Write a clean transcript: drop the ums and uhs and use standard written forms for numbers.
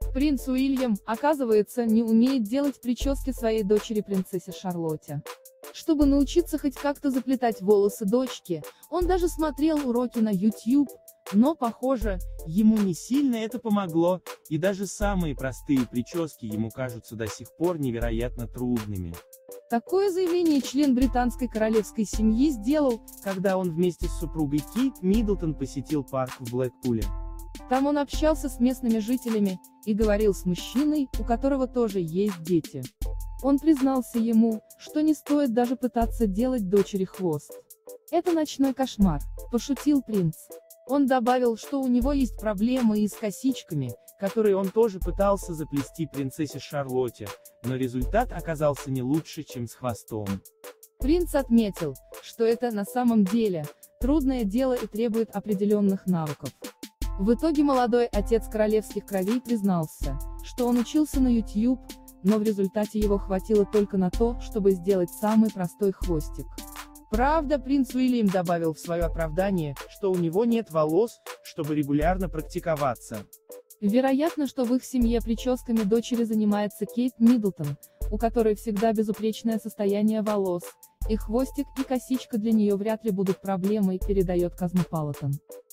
Принц Уильям, оказывается, не умеет делать прически своей дочери принцессе Шарлотте. Чтобы научиться хоть как-то заплетать волосы дочки, он даже смотрел уроки на YouTube, но, похоже, ему не сильно это помогло, и даже самые простые прически ему кажутся до сих пор невероятно трудными. такое заявление член британской королевской семьи сделал, Когда он вместе с супругой Кейт Миддлтон посетил парк в Блэкпуле. там он общался с местными жителями, и говорил с мужчиной, у которого тоже есть дети. Он признался ему, что не стоит даже пытаться делать дочери хвост. «Это ночной кошмар», – пошутил принц. Он добавил, что у него есть проблемы и с косичками, которые он тоже пытался заплести принцессе Шарлотте, но результат оказался не лучше, чем с хвостом. Принц отметил, что это на самом деле трудное дело и требует определенных навыков. В итоге молодой отец королевских кровей признался, что он учился на YouTube, но в результате его хватило только на то, чтобы сделать самый простой хвостик. Правда, принц Уильям добавил в свое оправдание, что у него нет волос, чтобы регулярно практиковаться. Вероятно, что в их семье прическами дочери занимается Кейт Миддлтон, у которой всегда безупречное состояние волос, и хвостик и косичка для нее вряд ли будут проблемой, передает Космополитен.